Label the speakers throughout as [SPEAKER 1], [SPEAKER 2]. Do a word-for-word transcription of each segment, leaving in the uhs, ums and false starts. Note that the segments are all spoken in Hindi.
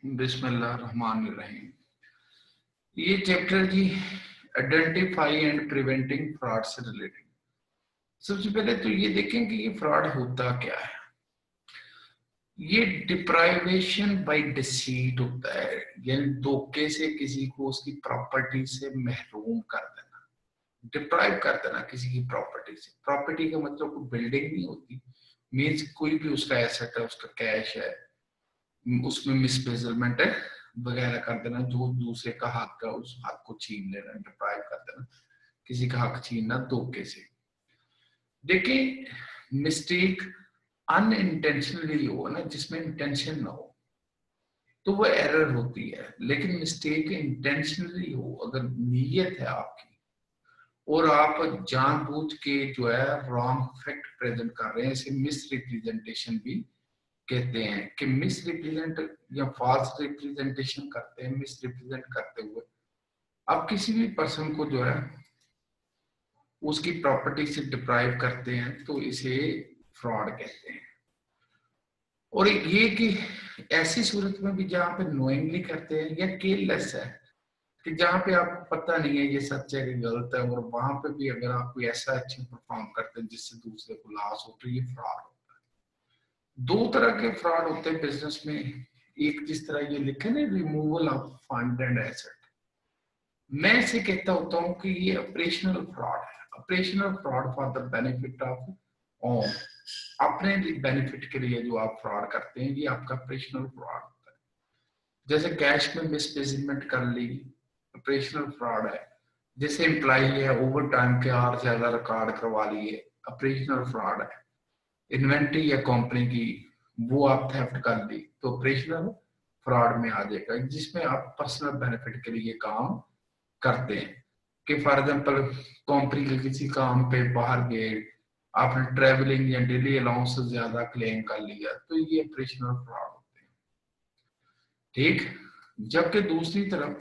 [SPEAKER 1] बिस्मिल्लाहिर्रहमानिर्रहीम। ये chapter G identify and preventing fraud से रिलेटेड। सबसे पहले तो ये देखें कि ये फ्रॉड होता क्या है। ये डिप्राइवेशन बाय डिसीट होता है, यानी धोखे से किसी को उसकी प्रॉपर्टी से महरूम कर देना, डिप्राइव कर देना किसी की प्रॉपर्टी से। प्रॉपर्टी का मतलब कोई बिल्डिंग नहीं होती, मीन्स कोई भी उसका एसेट है, उसका कैश है, उसमें मिसमेजरमेंट है वगैरह कर देना, जो दूसरे का हक का उस हक को छीन लेना, डिप्राइव कर देना, किसी का हक छीनना धोखे से। देखिए, मिस्टेक अनइंटेंशनली हो ना, जिसमें इंटेंशन ना हो तो वो एरर होती है, लेकिन मिस्टेक इंटेंशनली हो, अगर नीयत है आपकी और आप जानबूझ के जो है रॉन्ग फैक्ट प्रेजेंट कर रहे हैं, इसे मिस रिप्रेजेंटेशन भी कहते हैं कि मिस रिप्रेजेंट या फॉल्स रिप्रेजेंटेशन करते हैं। मिस रिप्रेजेंट करते हुए आप किसी भी पर्सन को जो है उसकी प्रॉपर्टी से डिप्राइव करते हैं, तो इसे फ्रॉड कहते हैं। और ये कि ऐसी सूरत में भी जहां पे नोइंगली करते हैं या केयरलेस है, कि जहां पे आपको पता नहीं है ये सच है कि गलत है, और वहां पे भी अगर आप कोई ऐसा अच्छा परफॉर्म करते हैं जिससे दूसरे को लॉस हो, तो ये फ्रॉड होता है। दो तरह के फ्रॉड होते हैं बिजनेस में। एक, जिस तरह ये लिखे ना, removal of fund and asset, मैं इसे कहता होता हूँ कि ये ऑपरेशनल फ्रॉड है। Operational fraud for the benefit of own, अपने बेनिफिट के लिए जो आप फ्रॉड करते हैं, ये आपका ऑपरेशनल फ्रॉड होता है। जैसे कैश में मिसमेजरमेंट कर ली, ऑपरेशनल फ्रॉड है। जैसे एम्प्लॉई है, ओवर टाइम के और ज्यादा रिकॉर्ड करवा लिए, ऑपरेशनल फ्रॉड है। इन्वेंट्री या कंपनी की वो आप थेफ्ट कर ली, तो ऑपरेशनल फ्रॉड में आ जाएगा, जिसमें आप पर्सनल बेनिफिट के लिए काम करते हैं। कि फॉर एग्जांपल कंपनी के किसी काम पे बाहर गए, आपने ट्रेवलिंग या डेली अलाउंस से ज्यादा क्लेम कर लिया, तो ये ऑपरेशनल फ्रॉड होते हैं। ठीक, जबकि दूसरी तरफ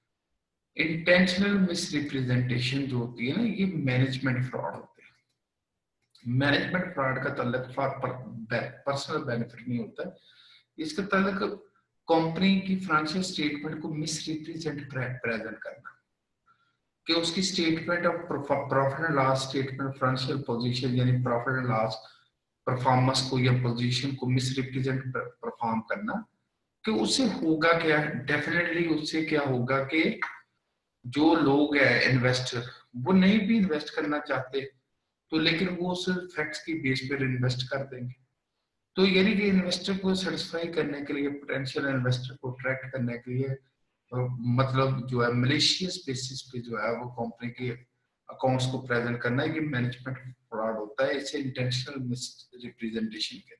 [SPEAKER 1] इंटेंशनल मिसरिप्रेजेंटेशन जो होती है ना, ये मैनेजमेंट फ्रॉड होते हैं। मैनेजमेंट फ्रॉड का तल्लुक पर्सनल बेनिफिट नहीं होता, इसका तल्लुक कंपनी की फाइनेंशियल स्टेटमेंट को मिसरिप्रेजेंट प्रेजेंट करना, कि उसकी statement of profit and loss, statement financial position यानी प्रॉफिट एंड लॉस परफॉर्मेंस को या पोजीशन को मिसरिप्रेजेंट परफॉर्म करना, कि उससे होगा क्या, डेफिनेटली उससे क्या होगा कि जो लोग है इन्वेस्टर, वो नहीं भी इन्वेस्ट करना चाहते, तो लेकिन वो सिर्फ फैक्ट्स की बेस पर इन्वेस्ट कर देंगे। तो यानी कि इन्वेस्टर को सेटिस्फाई करने के लिए, पोटेंशियल इन्वेस्टर को अट्रैक्ट करने के लिए, तो मतलब जो है मलेशियस बेसिस पे जो है वो कंपनी के अकाउंट्स को प्रेजेंट करना है, कि मैनेजमेंट फ्रॉड होता है। इसे इंटेंशनल मिस रिप्रेजेंटेशन कहते हैं।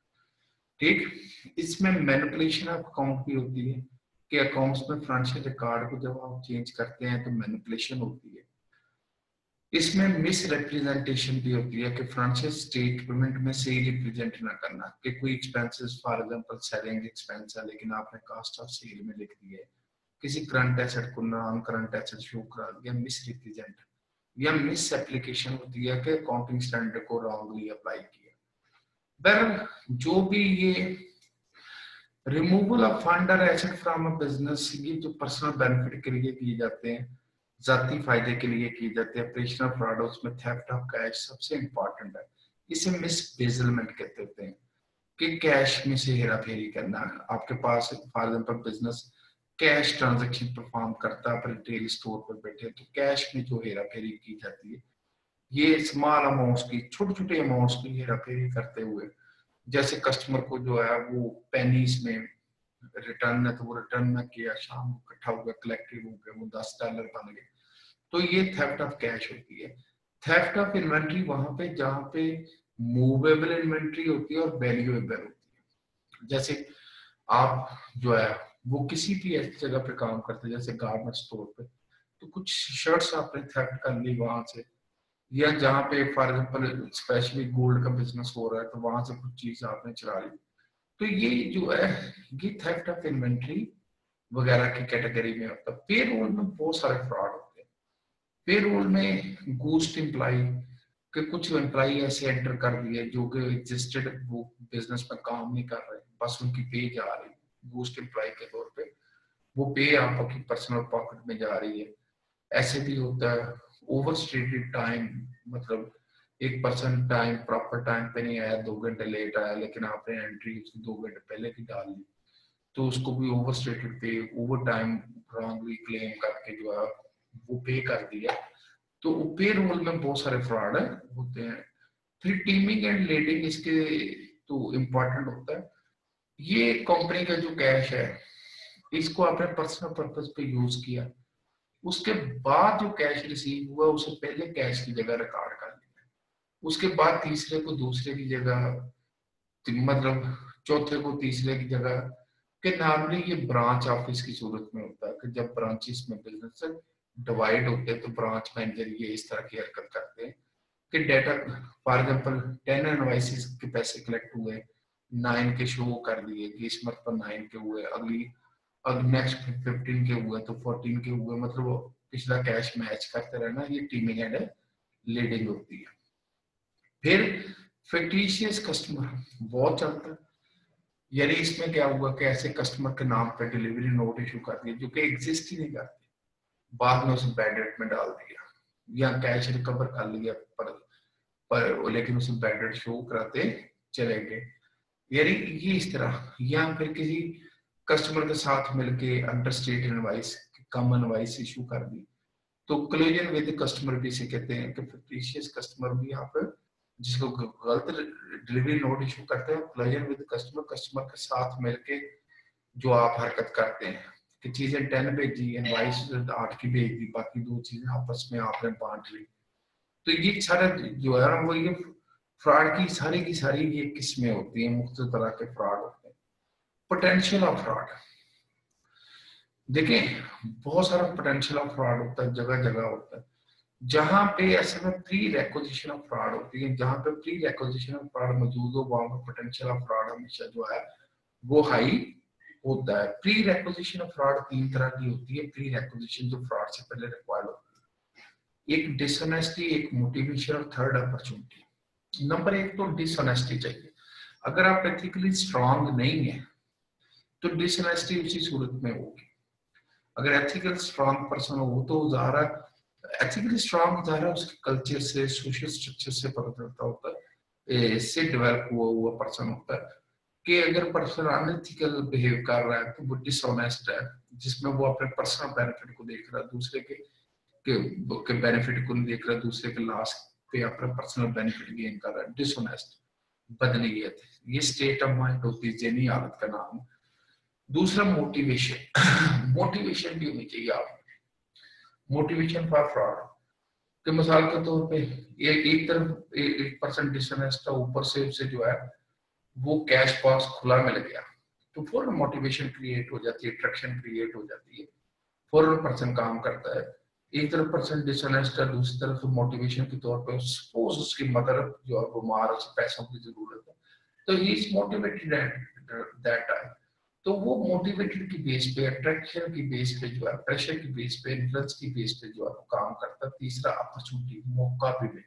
[SPEAKER 1] ठीक, इसमें मैनिपुलेशन ऑफ अकाउंट भी होती है, कि अकाउंट्स में फाइनेंशियल रिकॉर्ड को जब आप चेंज करते हैं तो मैनिपुलेशन होती है। इसमें मिस रिप्रेजेंटेशन भी होती है, कि फाइनेंशियल स्टेटमेंट में सही रिप्रेजेंट ना करना, कि कोई expenses for example selling expense है, लेकिन आपने कॉस्ट ऑफ सेल में लिख दिया है, किसी करंट एसेट को नॉन करंट एसेट शो करा दिया, मिस रिप्रेजेंट या मिस एप्लीकेशन होती है, कि अकाउंटिंग स्टैंडर्ड को रॉन्गली अप्लाई किया। बहरहाल जो भी ये रिमूवल ऑफ फंड और एसेट फ्रॉम अ बिजनेस, ये जो पर्सनल बेनिफिट के लिए किए जाते हैं, जाती फायदे के लिए किए जाते हैं, ऑपरेशनल फ्रॉड, उसमें थेफ्ट ऑफ कैश सबसे इंपॉर्टेंट है। इसे मिसबेजलमेंट कहते होते हैं, कि कैश में से हेरा फेरी करना। आपके पास for example business cash transaction perform करता है, पर रिटेल स्टोर पर बैठे, तो कैश में जो हेरा फेरी की जाती है, ये स्मॉल अमाउंट्स की, छोटे छोटे अमाउंट्स की हेरा फेरी करते हुए, जैसे कस्टमर को जो है वो पेनीज में रिटर्न है, तो वो रिटर्न में किया, शाम को इकट्ठा हो गया, कलेक्टिव हो गया, वो दस डॉलर बन गए, तो ये थेफ्ट ऑफ कैश होती है। थेफ्ट ऑफ इन्वेंट्री वहां पे जहां पे मूवेबल इन्वेंट्री होती है और वैल्यूएबल होती है। जैसे आप जो है वो किसी भी ऐसी जगह पे काम करते हैं, जैसे गारमेंट स्टोर पे, तो कुछ शर्ट्स आपने थेफ्ट कर ली वहां से, या जहाँ पे फॉर एग्जाम्पल स्पेशली गोल्ड का बिजनेस हो रहा है, तो वहां से कुछ चीज आपने चुरा ली, तो ये जो है ये थेफ्ट ऑफ इन्वेंट्री वगैरह की कैटेगरी में होता है। पेरोल में बहुत सारे फ्रॉड होते हैं। पेरोल में घोस्ट एम्प्लॉय, के कुछ एम्प्लॉय ऐसे एंटर कर दिए जो कि एग्जिस्टेड, वो बिजनेस में काम नहीं कर रहे, बस उनकी पे जा रही, बूस्ट एम्प्लॉय के तौर पे, वो पे आपकी पर्सनल पॉकेट में जा रही है। ऐसे भी होता है ओवर स्टेटेड टाइम, मतलब एक पर्सन टाइम प्रॉपर टाइम पे नहीं आया, दो घंटे लेट आया, लेकिन आपने एंट्री उसकी दो घंटे पहले की डाल ली, तो उसको भी overstated pay, overtime wrongly claim करके जो है वो पे कर दिया। तो पे रोल में बहुत सारे फ्रॉड होते हैं। फिर टीमिंग एंड लेडिंग इसके तो इम्पोर्टेंट होता है। ये कंपनी का जो कैश है इसको आपने पर्सनल पर्पस पे यूज किया, उसके बाद जो कैश रिसीव हुआ उसे पहले कैश की जगह रिकॉर्ड कर लिया, उसके बाद तीसरे को दूसरे की जगह, मतलब चौथे को तीसरे की जगह, कि नॉर्मली ये ब्रांच ऑफिस की सूरत में होता है कि जब ब्रांचेस में बिजनेस डिवाइड होते हैं तो ब्रांच मैनेजर ये इस तरह की हरकत करते हैं कि data, for example ten invoices के पैसे कलेक्ट हुए, नाइन के शो कर दिए कि इस मत पर नाइन के हुए, अगली अब नेक्स्ट फिफ्टीन के हुए तो फोर्टीन के हुए, मतलब पिछला कैश मैच करते रहना, ये टीमिंग एंड लीडिंग होती है। फिर फिक्टिशियस कस्टमर बहुत चलता है, यानी इसमें क्या हुआ कि ऐसे कस्टमर के नाम पे डिलीवरी नोट इशू कर दिए जो कि एग्जिस्ट ही नहीं करते, बाद में उसे बैड रेट में डाल दिया या कैश रिकवर कर लिया, पर, पर लेकिन उसे बैड रेट शो कराते चले गए, यानी ये इस तरह। या फिर किसी कस्टमर के साथ मिलके अंडरस्टेट इनवॉइस, कम इनवॉइस इशू कर दी, तो कोलिजन विद कस्टमर भी से कहते हैं कि फिक्टिशियस कस्टमर भी यहाँ पे जिसको गलत डिलीवरी नोट इशू करते हैं, कोलिजन विद कस्टमर, कस्टमर के साथ मिलके जो आप हरकत करते हैं कि चीजें टेन भेजी, इनवॉइस आठ की भेज दी, बाकी दो चीजें आपस में आपने बांट ली, तो ये सारा जो है ना वो ये फ्रॉड की सारी की सारी ये किस्में होती हैं, मुख्तलिफ तरह के फ्रॉड होते हैं। पोटेंशियल ऑफ फ्रॉड, देखें बहुत सारा पोटेंशियल ऑफ फ्रॉड होता है, जगह जगह होता है। जहां पे ऐसे में प्री रेक्विजिशन ऑफ फ्रॉड होती है, जहां पे प्री रेक्विजिशन ऑफ फ्रॉड मौजूद हो वहां पर पोटेंशियल ऑफ फ्रॉड हमेशा जो है वो हाई होता है। प्री रेक्विजिशन ऑफ फ्रॉड तीन तरह की होती है, प्री रेक्विजिशन जो फ्रॉड से पहले रिक्वायर्ड होती है, एक डिसऑनेस्टी, एक मोटिवेशन और थर्ड अपॉर्चुनिटी। नंबर एक तो डिसऑनेस्टी चाहिए, अगर आप एथिकली स्ट्रांग नहीं है तो डिसऑनेस्टी उसी सूरत में होगी। अगर एथिकल स्ट्रांग पर्सन हो तो ज़ाहिर है एथिकली स्ट्रांग ज़ाहिर है उसके कल्चर से, सोशल स्ट्रक्चर से पता चलता होता है, इससे डेवलप हुआ हुआ पर्सन होता है कि अगर पर्सन अनएथिकल बिहेव कर रहा है तो वो डिसऑनेस्ट है, जिसमें वो अपने पर्सनल बेनिफिट को देख रहा है, दूसरे के के, के बेनिफिट को नहीं देख रहा, दूसरे के लॉस पे अपना पर्सनल बेनिफिट गेन कर रहा है, डिसऑनेस्ट बदनीयत, ये स्टेट ऑफ माइंड होती है, जहनी हालत का नाम। दूसरा मोटिवेशन, मोटिवेशन भी होनी चाहिए आप, मोटिवेशन फॉर फ्रॉड कि मिसाल के तौर पे एक एक तरफ एक परसेंट डिसऑनेस्ट है, ऊपर से उसे जो है वो कैश पास खुला मिल गया तो फौरन मोटिवेशन क्रिएट हो जाती है, अट्रैक्शन क्रिएट हो जाती है, फौरन पर्सन काम करता है। एक तरफ पर्सन डिसऑनेस्ट है, दूसरी तरफ मोटिवेशन के तौर पे सपोज उसकी मदर जो है बीमार है, उसे पैसों की जरूरत है, तो he is motivated at that time, तो वो मोटिवेटेड की बेस पे, अट्रैक्शन की बेस पे जो है, प्रेशर की बेस पे, इन्फ्लुएंस की बेस पे जो है वो काम करता है। तीसरा अपॉर्चुनिटी, मौका भी मिले।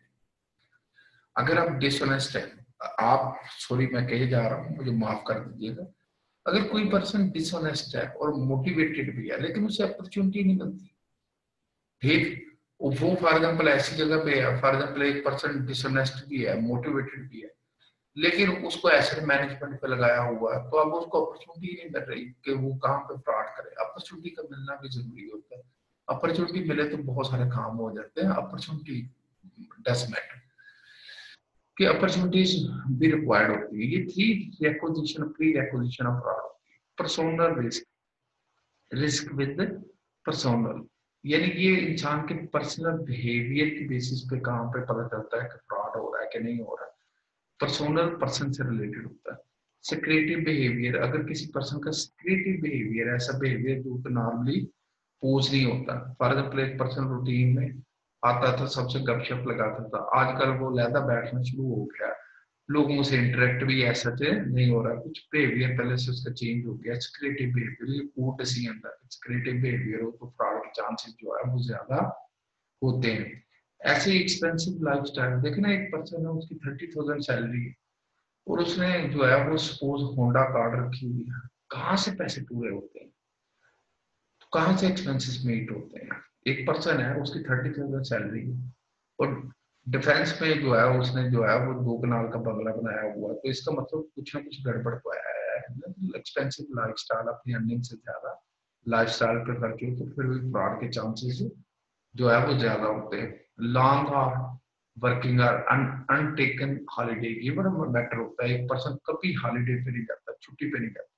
[SPEAKER 1] अगर आप डिसऑनेस्ट है, आप सॉरी मैं कहे जा रहा हूँ, मुझे माफ कर दीजिएगा, अगर कोई पर्सन डिसऑनेस्ट है और मोटिवेटेड भी है लेकिन उसे अपॉर्चुनिटी नहीं मिलती, ठीक, वो फॉर एग्जाम्पल ऐसी जगह पे है, फॉर एग्जाम्पल एक पर्सन डिसऑनेस्ट भी है, मोटिवेटेड भी है, लेकिन उसको एसेट मैनेजमेंट पे लगाया हुआ है, तो अब उसको अपॉर्चुनिटी नहीं मिल रही कि वो कहाँ पे फ्रॉड करे। अपॉर्चुनिटी का मिलना भी जरूरी होता है, अपॉर्चुनिटी मिले तो बहुत सारे काम हो जाते हैं, अपॉर्चुनिटी डज मैटर कि अपॉर्चुनिटीज भी रिक्वायर्ड होती है। ये three requisition, pre requisition of fraud. Personal risk, risk with personal, यानी ये इंसान के पर्सनल बिहेवियर की बेसिस पे कहाँ पे पता चलता है कि फ्रॉड हो रहा है कि नहीं हो रहा है। पर्सोनल पर्सन से रिलेटेड होता है। सिक्रेटिव बिहेवियर, अगर किसी पर्सन का सिक्रेटिव बिहेवियर, ऐसा बिहेवियर जो तो नॉर्मली पोज नहीं होता, फॉर एग्जाम्पल एक पर्सन रूटीन में आता था, सबसे गपशप लगाता था, आजकल वो लहदा बैठना शुरू हो गया, लोगों से इंटरेक्ट भी ऐसा नहीं हो रहा, कुछ बिहेवियर पहले से उसका चेंज हो गया। सिक्रेटिव बिहेवियर कोड डिसीजन था, सिक्रेटिव बिहेवियर हो तो फ्रॉड के चांसेस जो है वो ज्यादा होते हैं। ऐसे एक्सपेंसिव लाइफस्टाइल, देखना एक पर्सन है उसकी थर्टी थाउजेंड सैलरी है और उसने जो है वो सपोज होंडा कार रखी हुई है, कहाँ से पैसे पूरे होते हैं, तो कहाँ से एक्सपेंसेस मीट होते हैं। एक पर्सन है, उसकी थर्टी थाउजेंड सैलरी है और डिफेंस में जो है उसने जो है वो दो कनाल का बंगला बनाया हुआ, तो इसका मतलब कुछ ना कुछ गड़बड़ तो आया है। एक्सपेंसिव लाइफस्टाइल, अपनी अर्निंग से ज्यादा लाइफस्टाइल पे खर्च हो तो फिर भी फ्रॉड के चांसेस जो है वो ज्यादा होते हैं। Long hour working hour, untaken holiday, ये बड़ा मैटर होता है। एक पर्सन कभी हॉलीडे पे नहीं जाता, छुट्टी पे नहीं जाता,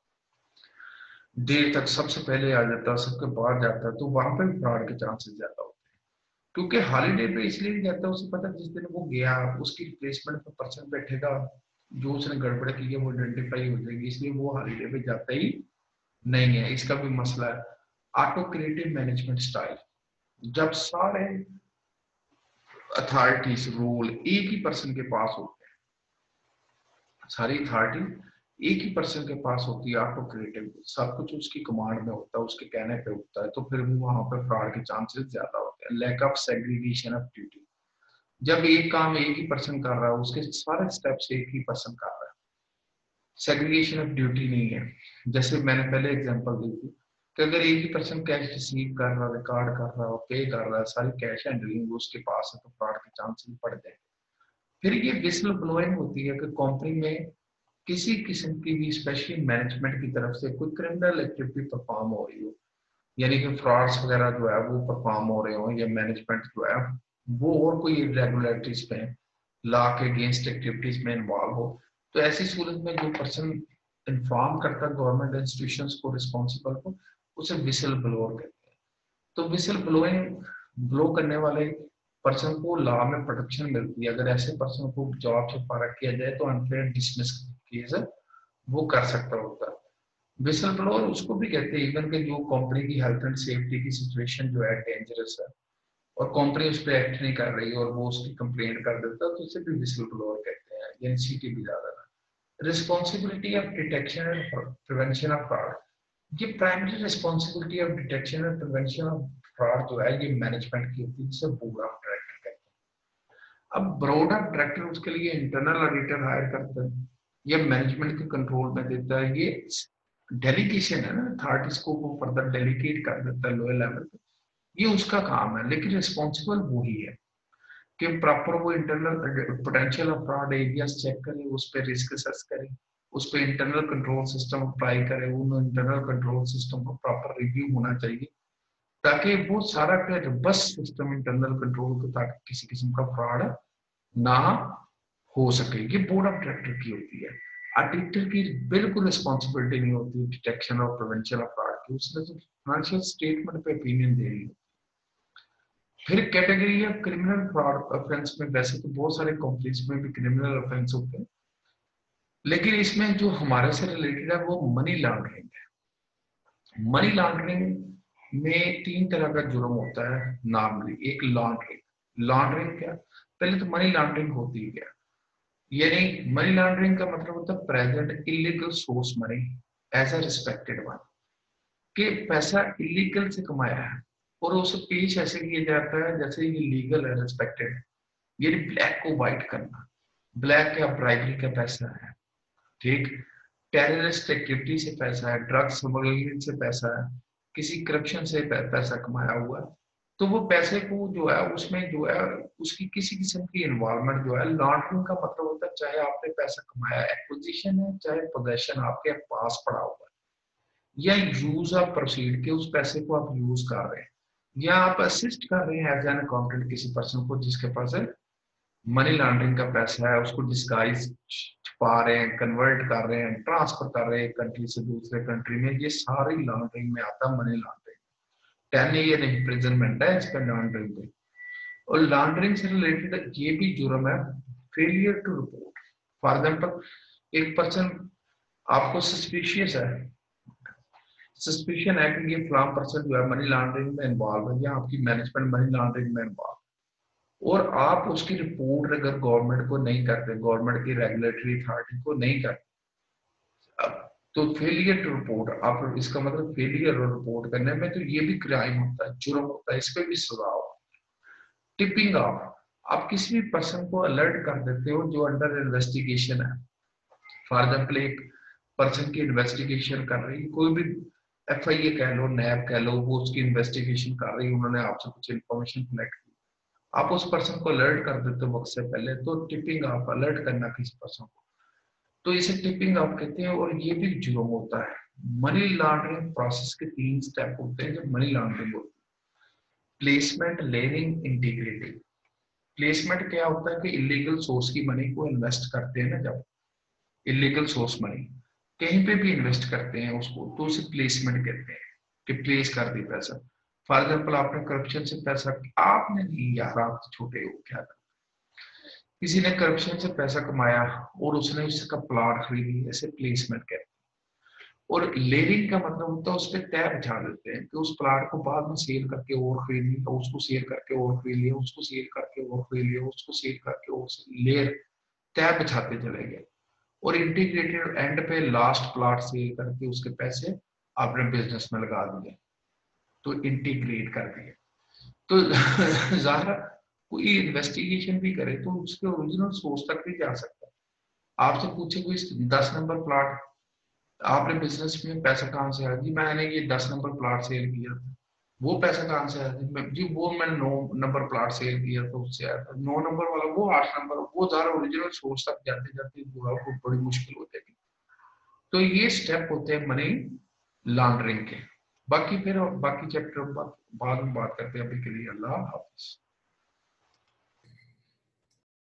[SPEAKER 1] देर तक सबसे पहले आ जाता है, सबके बाद जाता है, तो वहां पे फ्रॉड के चांसेस ज्यादा होते हैं। क्योंकि हॉलीडे पे इसलिए नहीं जाता, उसे पता जिस दिन वो गया उसकी रिप्लेसमेंट पे पर्सन बैठेगा, जो उसने गड़बड़ की है वो आइडेंटिफाई हो जाएगी, इसलिए वो हॉलीडे पे जाता ही नहीं है। इसका भी मसला है। ऑटो क्रिएटिव मैनेजमेंट स्टाइल, जब सारे अथॉरिटीज रूल एक ही पर्सन के पास होते हैं, सारी अथॉरिटी एक ही पर्सन के पास होती है, ऑटो क्रिएटिव, सब कुछ उसकी कमांड में होता है, उसके कहने पे होता है, तो फिर भी वहां पर फ्रॉड के चांसेस ज्यादा होते हैं। Lack of segregation of duty, जब एक काम एक ही पर्सन कर रहा है, उसके सारे स्टेप्स एक ही पर्सन कर रहा है, सेग्रीगेशन ऑफ ड्यूटी नहीं है। जैसे मैंने पहले एग्जांपल दी थी कि अगर एक ही पर्सन कैश रिसीव कर रहा है, रिकॉर्ड कर रहा है, पे कर रहा है, सारी कैश हैंडलिंग उसके पास है, तो फ्रॉड के चांसेस बढ़ जाएंगे। फिर ये विस्ल ब्लोइंग होती है कि कंपनी में किसी किस्म की भी, स्पेशली मैनेजमेंट की तरफ से कोई क्रिमिनल एक्टिविटी परफॉर्म हो रही हो, यानी कि फ्रॉड्स वगैरह जो है वो परफॉर्म हो रहे हो, या मैनेजमेंट जो है वो और कोई इरेगुलरिटीज में, लॉ के अगेंस्ट एक्टिविटीज में इन्वॉल्व हो, तो ऐसी सूरत में जो पर्सन इन्फॉर्म करता है गवर्नमेंट इंस्टीट्यूशंस को, रिस्पॉन्सिबल को, उसे विसल ब्लोअर कहते हैं। तो विसल ब्लोइंग, ब्लो करने वाले पर्सन को लॉ में प्रोटेक्शन मिलती है। अगर ऐसे पर्सन को जॉब से फारग किया जाए तो अनफेयर डिसमिस केस वो कर सकता होता है। विसल ब्लोअर उसको भी कहते हैं इवन के जो कंपनी की हेल्थ एंड सेफ्टी की सिचुएशन जो है डेंजरस है और कंपनी उस पर एक्ट नहीं कर रही और वो उसकी कंप्लेंट कर देता है, तो उसे भी विसल ब्लोअर कहते हैं, यानी सीटी भी ज्यादा ना। Responsibility of detection and prevention of fraud, ये primary responsibility of detection and prevention of fraud जो है ये मैनेजमेंट की होती है, जिसे बोर्ड ऑफ डायरेक्टर कहते हैं। अब बोर्ड ऑफ डायरेक्टर उसके लिए इंटरनल ऑडिटर हायर करता है, ये मैनेजमेंट के कंट्रोल में देता है। ये डेलीगेशन है ना, अथॉरिटीज को वो फर्दर डेलीगेट कर देता है लोअर लेवल पे, ये उसका काम है। लेकिन रिस्पॉन्सिबल वो ही है कि प्रॉपर वो internal potential of fraud areas check करे, उस पर रिस्क असेस करे, उस पर इंटरनल कंट्रोल सिस्टम अप्लाई करे, उन इंटरनल कंट्रोल सिस्टम को प्रॉपर रिव्यू होना चाहिए, ताकि वो सारा का बस सिस्टम इंटरनल कंट्रोल को, ताकि किसी किस्म का फ्रॉड ना हो सके। ये बोर्ड ऑफ डायरेक्टर की होती है। ऑडिटर की बिल्कुल रिस्पॉन्सिबिलिटी नहीं होती डिटेक्शन और प्रिवेंशन ऑफ फ्रॉड की, उसने तो फाइनेंशियल स्टेटमेंट पे ओपिनियन दे रही है। फिर कैटेगरी है क्रिमिनल फ्रॉड ऑफेंस में, वैसे तो बहुत सारे कंपनीज में भी क्रिमिनल ऑफेंस होते हैं, लेकिन इसमें जो हमारे से रिलेटेड है वो मनी लॉन्ड्रिंग है। मनी लॉन्ड्रिंग में तीन तरह का जुर्म होता है नॉर्मली। एक लॉन्ड्रिंग, लॉन्ड्रिंग क्या, पहले तो मनी लॉन्ड्रिंग होती है क्या, यानी मनी लॉन्ड्रिंग का मतलब होता है present illegal source money as a respected one, कि पैसा इलीगल से कमाया है और उसे पेश ऐसे किया जाता है जैसे ये लीगल है, रिस्पेक्टेड। ये ब्लैक को व्हाइट करना, ब्लैक या ब्राइबरी का पैसा है, ठीक। टेररिस्ट एक्टिविटी से पैसा है, ड्रग स्मगलिंग से पैसा है, किसी करप्शन से पैसा कमाया हुआ, तो वो पैसे को जो है उसमें जो है उसकी किसी किस्म की इन्वॉल्वमेंट जो है। लॉन्ड्रिंग का मतलब होता है चाहे आपने पैसा कमाया, एक्विजिशन है, चाहे पोजेशन आपके पास पड़ा हुआ है, या यूज ऑफ प्रोसीड के उस पैसे को आप यूज कर रहे हैं, या आप असिस्ट कर रहे हैं एज एन अकाउंटेंट किसी पर्सन को जिसके पास है मनी लॉन्ड्रिंग का पैसा है, उसको डिस्गाइज छुपा रहे हैं, कन्वर्ट कर रहे हैं, ट्रांसफर कर रहे हैं कंट्री से दूसरे कंट्री में, ये सारी लॉन्ड्रिंग में आता है money laundering. Ten year imprisonment है इस पर लॉन्ड्रिंग पे। और लॉन्ड्रिंग से रिलेटेड ये भी जुर्म है failure to report. For example एक पर्सन आपको सस्पिशियस है, सस्पिशन है कि ये फलाम पर्सन जो है मनी लॉन्ड्रिंग में इन्वॉल्व है, या आपकी मैनेजमेंट मनी लॉन्ड्रिंग में इन्वॉल्व, और आप उसकी रिपोर्ट अगर गवर्नमेंट को नहीं करते, गवर्नमेंट की रेगुलेटरी अथॉरिटी को नहीं करते, तो फेलियर टू रिपोर्ट, आप इसका मतलब फेलियर रिपोर्ट करने में, तो ये भी क्राइम होता है, जुर्म होता है, इस पे भी सजा होता है। टिपिंग ऑफ, आप किसी भी पर्सन को अलर्ट कर देते हो जो अंडर इन्वेस्टिगेशन है। फॉर एग्जाम्पल एक पर्सन की इन्वेस्टिगेशन कर रही है, कोई भी एफ आई ए कह लो, नैब कह लो, वो उसकी इन्वेस्टिगेशन कर रही है, उन्होंने आपसे कुछ इन्फॉर्मेशन कलेक्ट की, आप उस पर्सन को अलर्ट कर देते हो वक्त से पहले, तो टिपिंग ऑफ, अलर्ट करना किसी पर्सन को, तो इसे टिपिंग ऑफ कहते हैं। और ये भी जुर्म होता है। मनी लॉन्ड्रिंग प्रोसेस के तीन स्टेप होते हैं जब मनी लॉन्ड्रिंग होती है। Placement, laning, integrity. प्लेसमेंट क्या होता है कि इलीगल सोर्स की मनी को इन्वेस्ट करते हैं ना, जब इलीगल सोर्स मनी कहीं पे भी इन्वेस्ट करते हैं उसको, तो उसे प्लेसमेंट कहते हैं कि प्लेस कर दी पैसा। फॉर एग्जाम्पल आपने करप्शन से पैसा, आपने नहीं यार, आप तो छोटे हो, क्या था, किसी ने करप्शन से पैसा कमाया और उसने उसका प्लॉट खरीदी, ऐसे प्लेसमेंट कहते हैं। और लेनिंग का मतलब होता है उस पर तय बिछा देते हैं कि उस प्लॉट को बाद में सेल करके और खरीद लिया, उसको सेल करके और खरीद लिया, उसको सेल करके और खरीद लिया, उसको सेल करके और लेयर तय बिछाते चले गए। और इंटीग्रेटेड एंड पे लास्ट प्लॉट सेल करके उसके पैसे आपने बिजनेस में लगा दिए, तो इंटीग्रेट कर दिए। तो ज़ाहिर कोई इन्वेस्टिगेशन भी करे तो उसके ओरिजिनल सोर्स तक भी जा सकता है। आपसे पूछे कोई दस नंबर प्लॉट, आपने बिजनेस में पैसा कहाँ से आया जी, मैंने ये दस नंबर प्लॉट सेल किया था, वो पैसा कहाँ से आया जी, जी वो मैंने नौ नंबर प्लॉट सेल किया तो उससे आया था, नौ नंबर वाला वो आठ नंबर, वो ज़्यादा ओरिजिनल सोर्स तक जाते जाते जो है वो बड़ी मुश्किल हो जाएगी। तो ये स्टेप होते हैं मनी लॉन्ड्रिंग के। बाकी फिर बाकी चैप्टर बाद में बात करते हैं, अभी के लिए अल्लाह हाफिज।